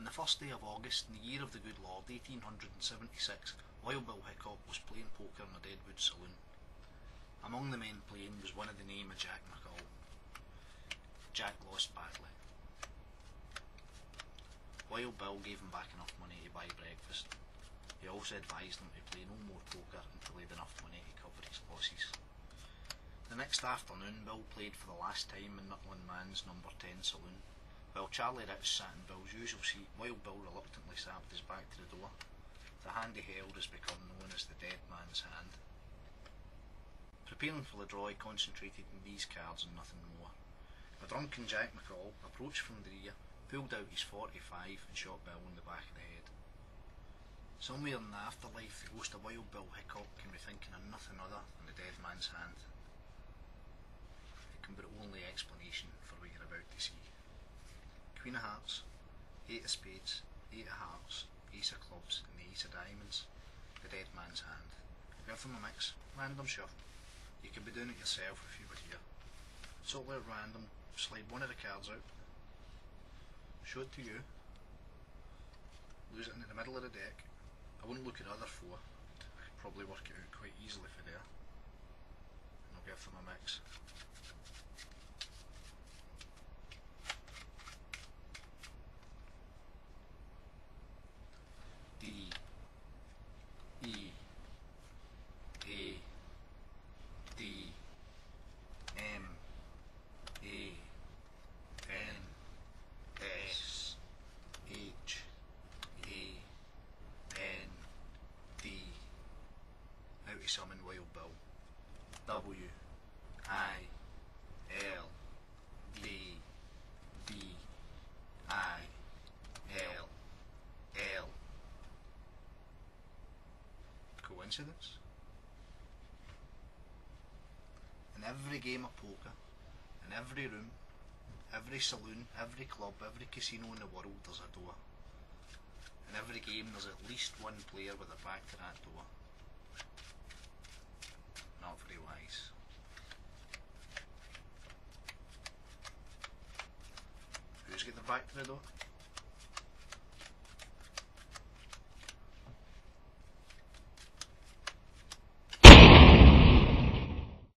On the first day of August, in the year of the good Lord 1876, Wild Bill Hickok was playing poker in the Deadwood Saloon. Among the men playing was one of the name of Jack McCall. Jack lost badly. Wild Bill gave him back enough money to buy breakfast. He also advised him to play no more poker until he had enough money to cover his losses. The next afternoon, Bill played for the last time in Nutland Man's number 10 saloon. While Charlie Rich sat in Bill's usual seat, Wild Bill reluctantly sat with his back to the door. The hand he held has become known as the dead man's hand. Preparing for the draw, he concentrated on these cards and nothing more. A drunken Jack McCall approached from the rear, pulled out his .45 and shot Bill in the back of the head. Somewhere in the afterlife, the ghost of Wild Bill Hickok can be thinking of nothing other than the dead man's hand. It can be the only explanation for what you're about to see. Queen of Hearts, 8 of Spades, 8 of Hearts, Ace of Clubs and the Ace of Diamonds. The dead man's hand. Give them a mix, random shuffle. You could be doing it yourself if you were here. Totally at random, slide one of the cards out, show it to you, lose it into the middle of the deck. I wouldn't look at the other four, I could probably work it out quite easily for there. And I'll give them a mix. D, E, A, D, M, A, N, S, H, A, N, D. Now to summon Wild Bill. W, I, L, D, D, I, L, L. Coincidence? In every game of poker, in every room, every saloon, every club, every casino in the world, there's a door. In every game there's at least one player with a back to that door. Not very wise. Who's got their back to the door?